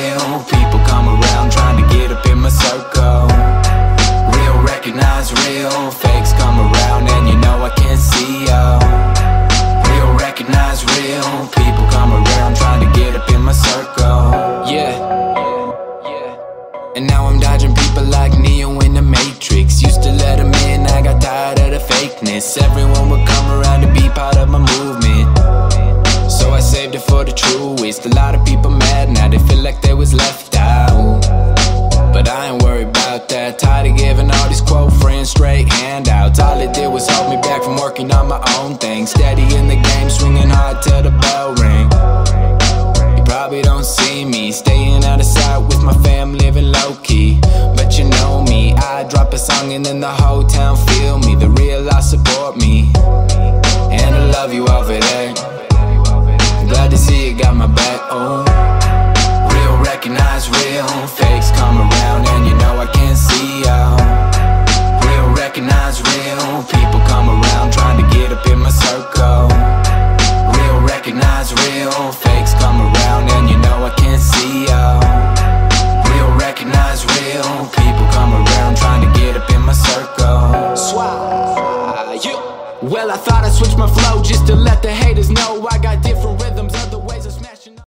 real people come around trying to get up in my circle. Real recognize real, fakes come around and you know I can't see ya. Real recognize real people come around trying to get up in my circle. Yeah. And now I'm dodging people like Neo in the Matrix. Used to let them in, I got tired of the fakeness. Everyone would come around to be part of my movement, so I saved it for the truest. A lot of people mad now, they feel like they was left out, but I ain't worried about that. Tired of giving all these quote friends straight handouts. All it did was hold me back from working on my own thing. Steady in the game, swinging hard till the bell ring. You probably don't see me staying out of sight with my fam, living low-key, but you know me. I drop a song and then the whole town feel me. The real I support me, and I love you over there. Glad to see you got my back, oh.